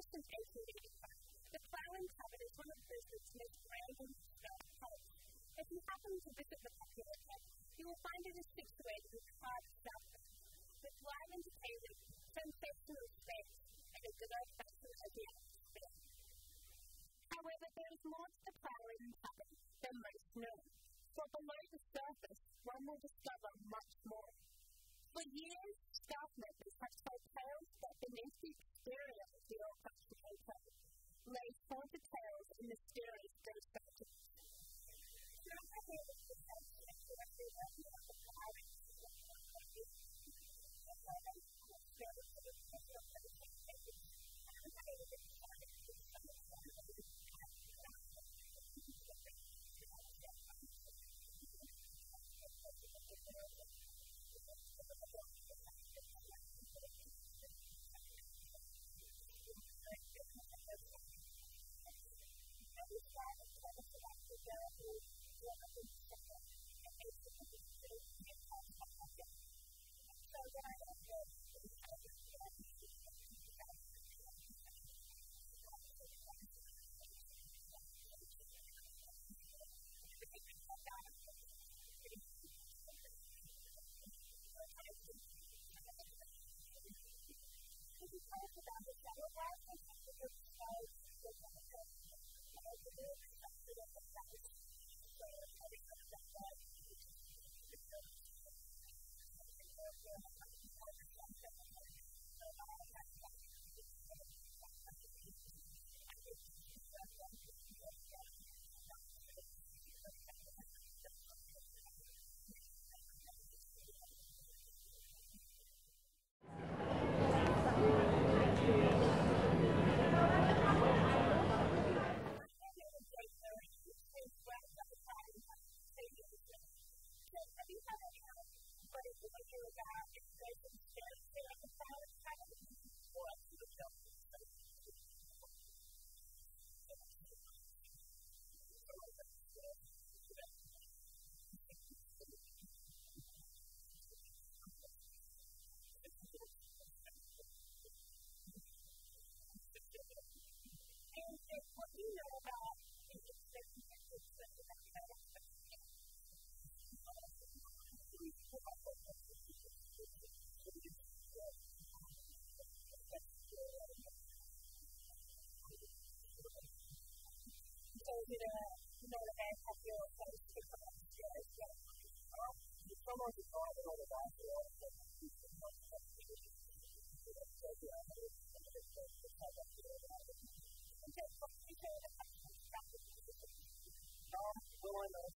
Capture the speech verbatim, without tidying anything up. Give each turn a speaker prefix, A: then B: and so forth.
A: Established in eighteen eighty-five, the Plough Inn Tavern is one of Brisbane's most grand and historic pubs. If you happen to visit the popular pub, you will find it is situated in the heart of Southland, with live entertainment, sensational space, and a good old-fashioned Asiatic spin. However, there is more to the Plough Inn Tavern than most know, for below the surface, one will discover much more. For years, staff members have told tales that beneath the exterior of the old-fashioned hotel lay haunted tales and mysterious ghost hunters. Now I hear that the house is directly working on the Plough Inn you know, you know the man have your face to come upstairs, so um, someone who's on it all the time, you know, so you can not just do it. So that's so good. I'm going to just have that here. And just for you to have a practice position. Um, well, I know